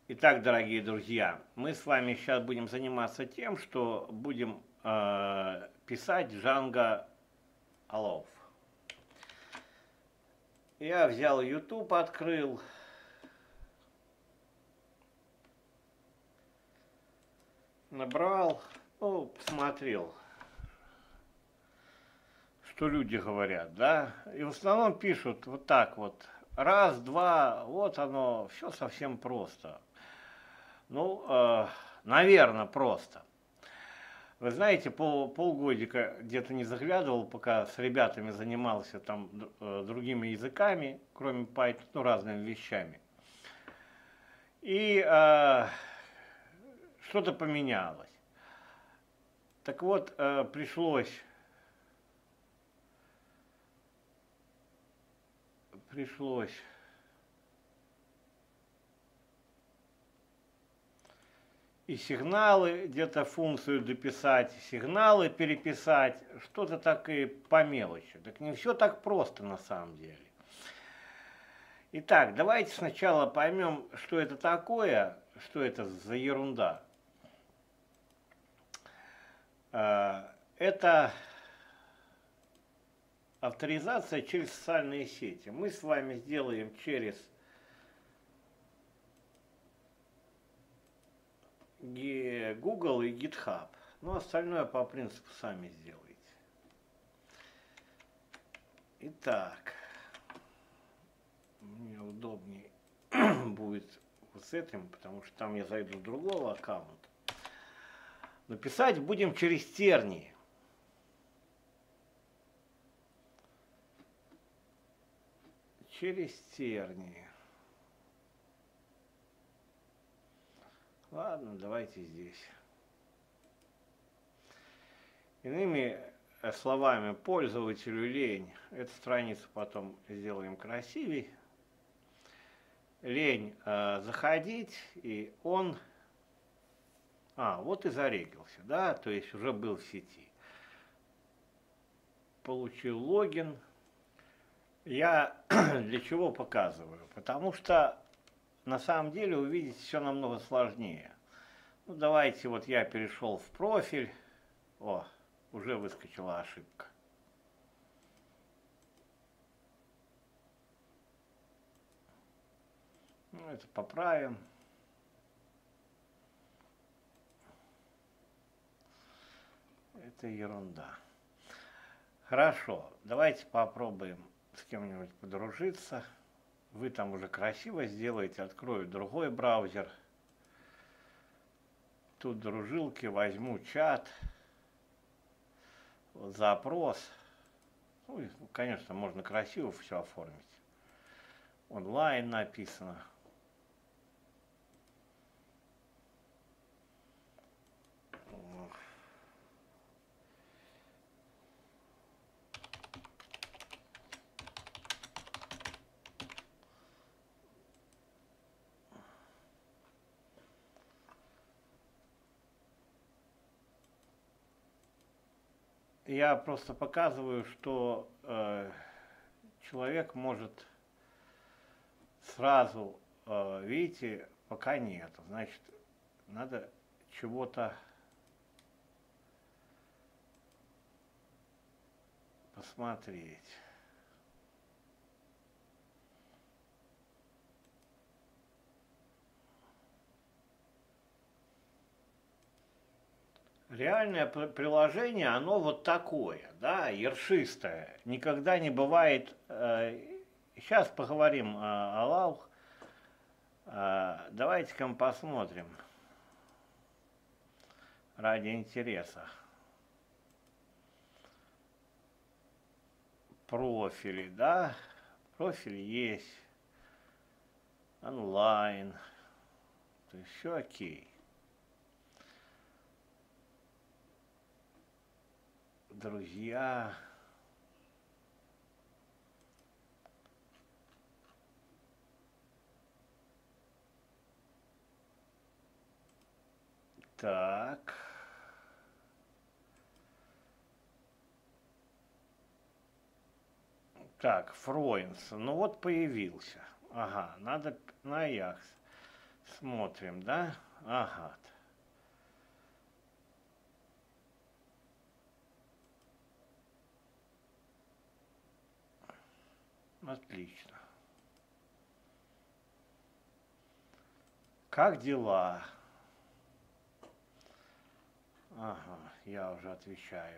Итак, дорогие друзья, мы с вами сейчас будем заниматься тем, что будем писать Django Allow. Я взял YouTube, открыл. Набрал, посмотрел, что люди говорят, да. И в основном пишут вот так вот. Раз, два, вот оно, все совсем просто. Наверное, просто. Вы знаете, полгодика где-то не заглядывал, пока с ребятами занимался там другими языками, кроме Python, разными вещами. И что-то поменялось. Так вот, пришлось и сигналы, где-то функцию дописать, сигналы переписать, что-то так и по мелочи. Так не все так просто на самом деле. Итак, давайте сначала поймем, что это такое, что это за ерунда. Это авторизация через социальные сети. Мы с вами сделаем через Google и GitHub. Но остальное по принципу сами сделаете. Итак, мне удобнее будет вот с этим, потому что там я зайду с другого аккаунта. Но писать будем через тернии. Через тернии. Ладно, давайте здесь. Иными словами, пользователю лень. Эту страницу потом сделаем красивей. Лень заходить, и он... вот и зарегился, да, то есть уже был в сети. Получил логин. Я для чего показываю? Потому что на самом деле увидеть все намного сложнее. Ну, давайте, вот я перешел в профиль. Уже выскочила ошибка. Это поправим. Это ерунда. Хорошо, давайте попробуем с кем-нибудь подружиться. Вы там уже красиво сделаете. Открою другой браузер. Тут дружилки, возьму чат. Вот запрос. Конечно, можно красиво все оформить. Онлайн написано. Я просто показываю, что человек может сразу, видите, пока нет. Значит, надо чего-то посмотреть. Реальное приложение, оно вот такое, да, ершистое. Никогда не бывает... Сейчас поговорим о лаух. Давайте-ка мы посмотрим ради интереса. Профили, да, профиль есть. Онлайн. То есть все окей. Друзья. Так. Так, Фройнс. Ну вот появился. Ага, надо на Аякс. Смотрим, да? Ага. Отлично. Как дела? Ага, я уже отвечаю.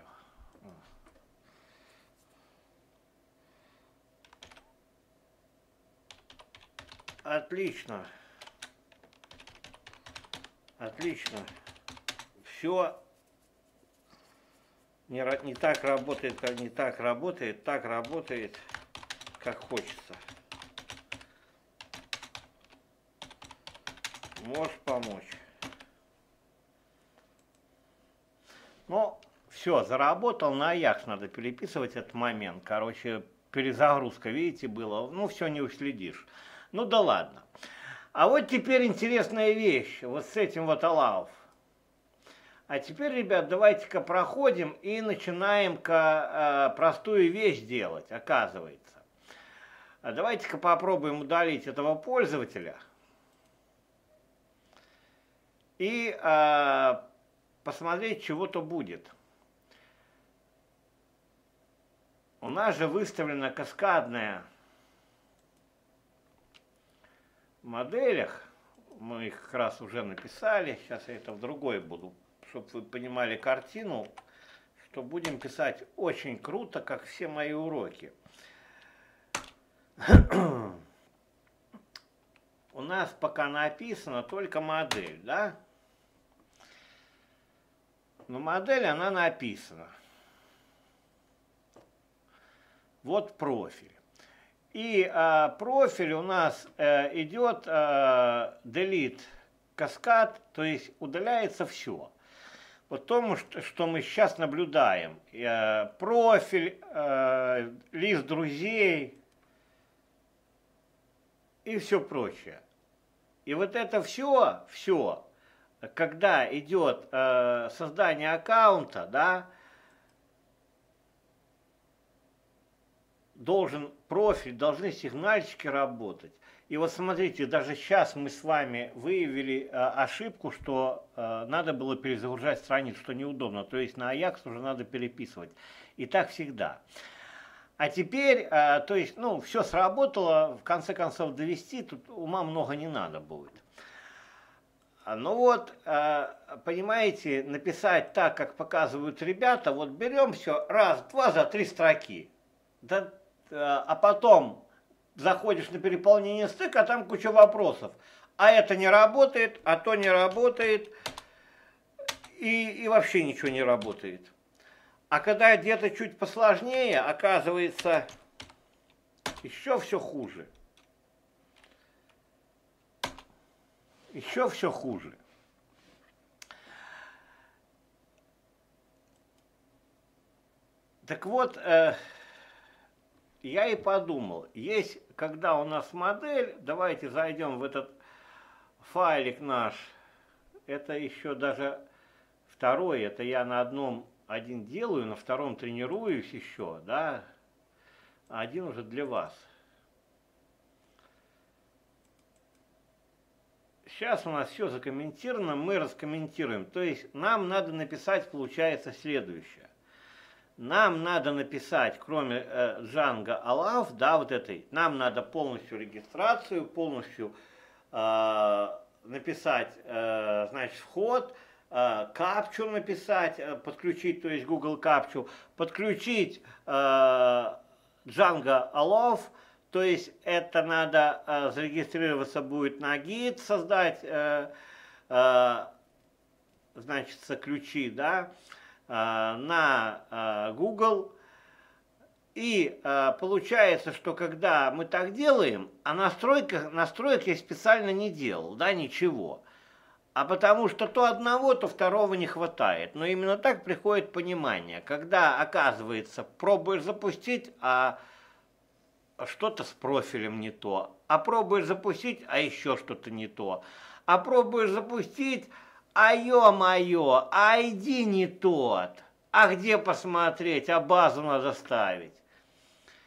Отлично. Отлично. Все не так работает, как не так работает, как хочется. Можешь помочь. Ну, все, заработал, на Аякс надо переписывать этот момент. Короче, перезагрузка, видите, было. Ну, все не уследишь. Ну да ладно. А вот теперь интересная вещь, вот с этим вот Аллаов. А теперь, ребят, давайте-ка проходим и начинаем-ка простую вещь делать, оказывается. Давайте-ка попробуем удалить этого пользователя. И посмотреть, чего-то будет. У нас же выставлена каскадная в моделях. Мы их как раз уже написали. Сейчас я это в другой буду, чтобы вы понимали картину, что будем писать очень круто, как все мои уроки. У нас пока написана только модель, да? Но модель, она написана. Вот профиль. И профиль у нас идет delete каскад, то есть удаляется все. Вот то, что мы сейчас наблюдаем. Профиль, лист друзей и все прочее. И вот это все, когда идет создание аккаунта, да, должны сигнальчики работать. И вот смотрите, даже сейчас мы с вами выявили ошибку, что надо было перезагружать страницу, что неудобно. То есть на Аякс уже надо переписывать. И так всегда. А теперь, то есть, ну, все сработало, в конце концов довести, тут ума много не надо будет. Ну вот, понимаете, написать так, как показывают ребята, вот берем все, раз, два, за 3 строки. Да, а потом заходишь на переполнение стыка, а там куча вопросов. А это не работает, а то не работает, и вообще ничего не работает. А когда где-то чуть посложнее, оказывается, еще все хуже. Еще все хуже. Так вот, я и подумал, есть, когда у нас модель, давайте зайдем в этот файлик наш, это еще даже второй, это я на один делаю, на втором тренируюсь еще, да, а один уже для вас. Сейчас у нас все закомментировано, мы раскомментируем. То есть нам надо написать, получается, следующее. Нам надо написать, кроме Django Allow, да, вот этой, нам надо полностью регистрацию, полностью написать, значит, вход, капчу написать, подключить, то есть Google капчу, подключить Django Allow. То есть это надо зарегистрироваться будет на гид, создать, значит, ключи, да, на Google. И получается, что когда мы так делаем, а настроек я специально не делал, да, ничего. А потому что то одного, то второго не хватает. Но именно так приходит понимание. Когда, оказывается, пробуешь запустить, а что-то с профилем не то, а пробуешь запустить, а еще что-то не то, а пробуешь запустить, а ё-моё, ID не тот, а где посмотреть, а базу надо ставить.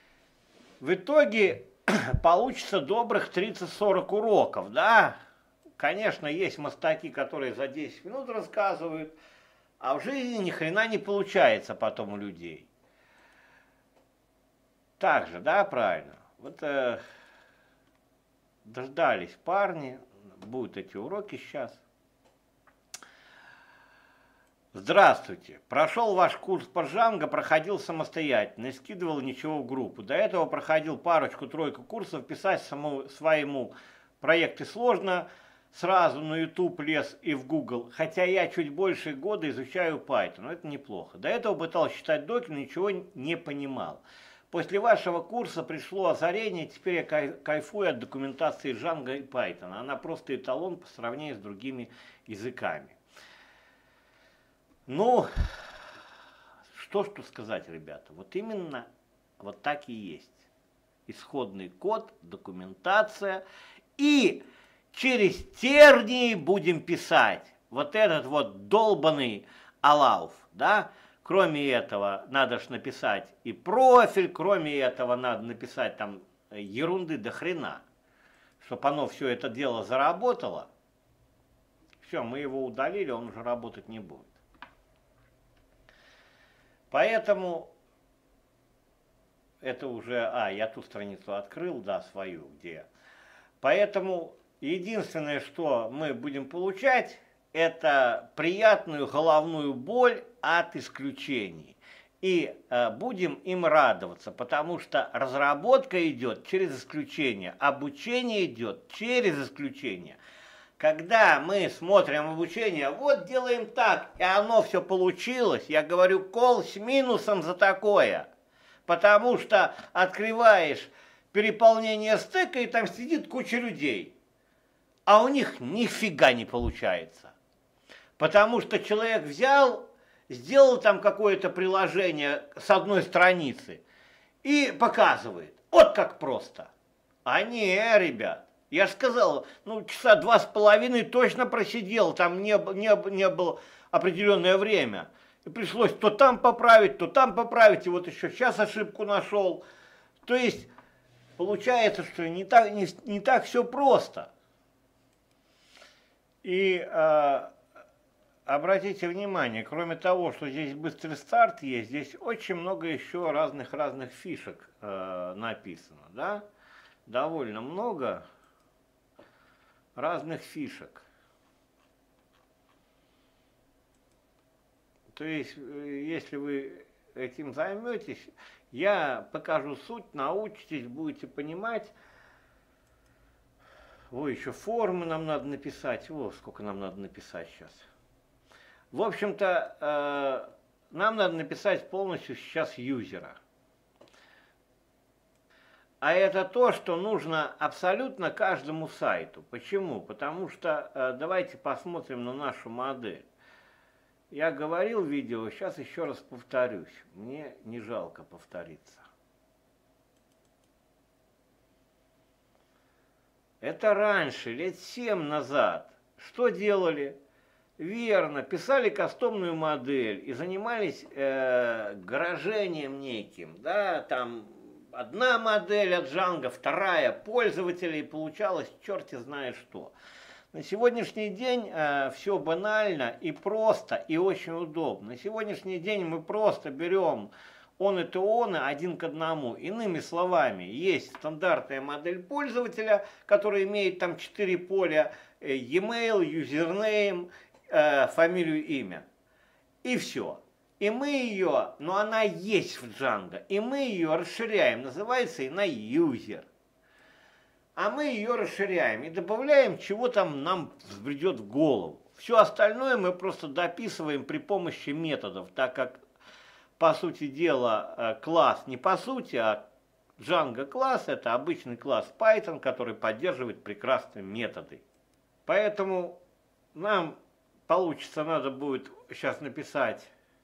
В итоге получится добрых 30-40 уроков, да, Конечно, есть мастаки, которые за 10 минут рассказывают, а в жизни ни хрена не получается потом у людей. Так же, да, правильно? Вот дождались парни, будут эти уроки сейчас. Здравствуйте. Прошел ваш курс по Django, проходил самостоятельно, не скидывал ничего в группу. До этого проходил парочку-тройку курсов, писать своему проекты сложно, сразу на YouTube лез и в Google. Хотя я чуть больше года изучаю Python, но это неплохо. До этого пытался читать доки, но ничего не понимал. После вашего курса пришло озарение, теперь я кайфую от документации Django и Python. Она просто эталон по сравнению с другими языками. Ну, что сказать, ребята, вот именно вот так и есть. Исходный код, документация, и через тернии будем писать вот этот вот долбанный allow, да? Кроме этого, надо ж написать и профиль, кроме этого, надо написать там ерунды до хрена, чтобы оно все это дело заработало. Все, мы его удалили, он уже работать не будет. Поэтому это уже, я ту страницу открыл, да, свою, где. Поэтому единственное, что мы будем получать, это приятную головную боль от исключений. И будем им радоваться, потому что разработка идет через исключение, обучение идет через исключение. Когда мы смотрим обучение, вот делаем так, и оно все получилось, я говорю, кол с минусом за такое. Потому что открываешь переполнение стека, и там сидит куча людей. А у них нифига не получается. Потому что человек взял, сделал там какое-то приложение с одной страницы и показывает. Вот как просто. А не, ребят. Я же сказал, часа 2,5 точно просидел, там не было определенное время. И пришлось то там поправить, и вот еще сейчас ошибку нашел. То есть, получается, что не так все просто. И обратите внимание, кроме того, что здесь быстрый старт есть, здесь очень много еще разных фишек написано, да? Довольно много разных фишек. То есть, если вы этим займетесь, я покажу суть, научитесь, будете понимать. Ой, еще формы нам надо написать. Во, сколько нам надо написать сейчас. В общем-то, нам надо написать полностью сейчас юзера. А это то, что нужно абсолютно каждому сайту. Почему? Потому что давайте посмотрим на нашу модель. Я говорил в видео, сейчас еще раз повторюсь. Мне не жалко повториться. Это раньше, лет 7 назад. Что делали? Верно, писали кастомную модель и занимались гаражением неким, да, там одна модель от Django, вторая пользователей, получалось черти знает что. На сегодняшний день все банально и просто, и очень удобно. На сегодняшний день мы просто берем он и он один к одному. Иными словами, есть стандартная модель пользователя, которая имеет там 4 поля, e-mail, username, фамилию, имя. И все. И мы ее, но она есть в Django, и мы ее расширяем, называется она user. А мы ее расширяем и добавляем, чего там нам взбредет в голову. Все остальное мы просто дописываем при помощи методов, так как, по сути дела, класс не по сути, а Django класс – это обычный класс Python, который поддерживает прекрасные методы. Поэтому нам получится, надо будет сейчас написать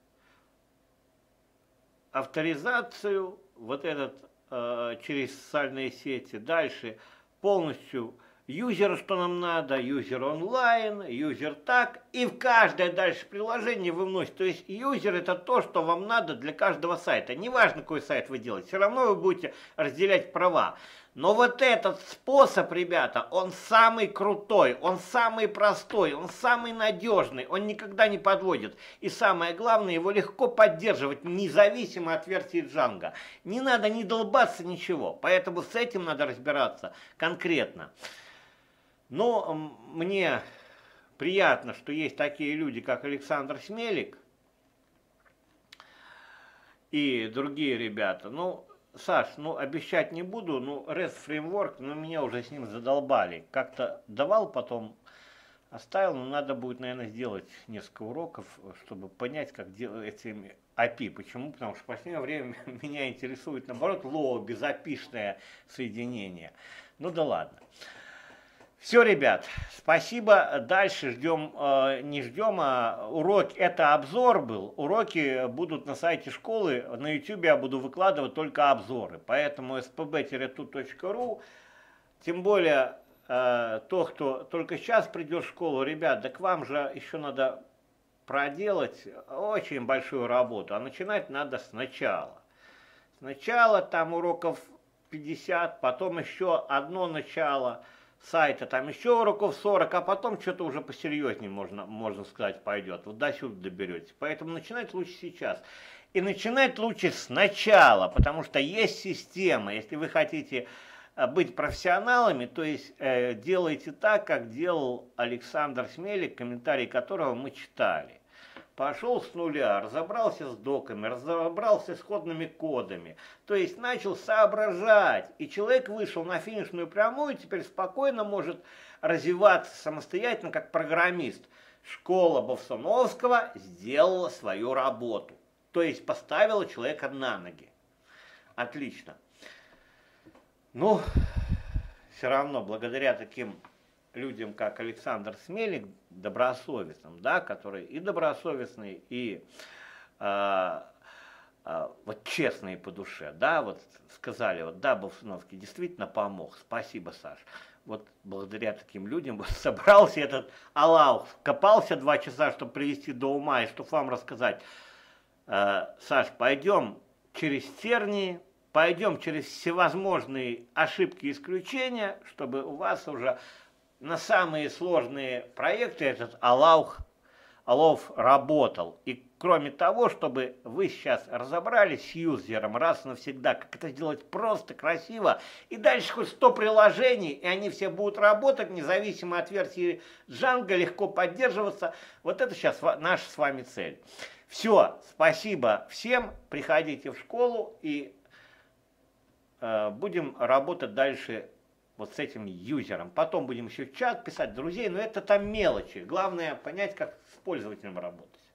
авторизацию, вот этот через социальные сети, дальше полностью юзера, что нам надо, юзер онлайн, юзер так, и в каждое дальше приложение вы вносите. То есть юзер это то, что вам надо для каждого сайта. Неважно, какой сайт вы делаете, все равно вы будете разделять права. Но вот этот способ, ребята, он самый крутой, он самый простой, он самый надежный, он никогда не подводит. И самое главное, его легко поддерживать, независимо от версии Django. Не надо не долбаться ничего, поэтому с этим надо разбираться конкретно. Но мне приятно, что есть такие люди, как Александр Смелик и другие ребята. Ну, Саш, ну обещать не буду, ну REST Framework, ну меня уже с ним задолбали. Как-то давал, потом оставил, но надо будет, наверное, сделать несколько уроков, чтобы понять, как делать этими API. Почему? Потому что в последнее время меня интересует, наоборот, low, безопишное соединение. Ну да ладно. Все, ребят, спасибо. Дальше ждем, не ждем, а уроки. Это обзор был. Уроки будут на сайте школы. На YouTube я буду выкладывать только обзоры. Поэтому spb-tu.ru. Тем более, то, кто только сейчас придет в школу, ребят, да к вам же еще надо проделать очень большую работу. А начинать надо сначала. Сначала там уроков 50, потом еще одно начало сайта, там еще уроков 40, а потом что-то уже посерьезнее, можно сказать, пойдет. Вот до сюда доберетесь. Поэтому начинать лучше сейчас. И начинать лучше сначала, потому что есть система. Если вы хотите быть профессионалами, то есть делайте так, как делал Александр Смелик, комментарий которого мы читали. Пошел с нуля, разобрался с доками, разобрался с исходными кодами. То есть начал соображать. И человек вышел на финишную прямую, теперь спокойно может развиваться самостоятельно как программист. Школа Бовсуновского сделала свою работу. То есть поставила человека на ноги. Отлично. Ну, все равно, благодаря таким людям, как Александр Смелик, добросовестным, да, который и добросовестный, и вот честный по душе, да, вот сказали, вот да, Бовсуновский действительно помог, спасибо, Саш. Вот благодаря таким людям вот собрался этот Аллах, копался 2 часа, чтобы привести до ума и чтобы вам рассказать. Саш, пойдем через тернии, пойдем через всевозможные ошибки и исключения, чтобы у вас уже на самые сложные проекты этот Аллах работал. И кроме того, чтобы вы сейчас разобрались с юзером раз и навсегда, как это сделать просто, красиво, и дальше хоть 100 приложений, и они все будут работать, независимо от версии Django, легко поддерживаться. Вот это сейчас наша с вами цель. Все, спасибо всем, приходите в школу и будем работать дальше вот с этим юзером. Потом будем еще в чат писать друзей, но это там мелочи. Главное понять, как с пользователем работать.